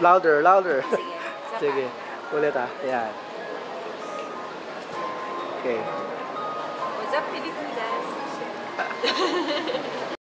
Louder, louder. Sige. Sige. Ulit ah. Yan. Okay. Wazzup Pilipinas.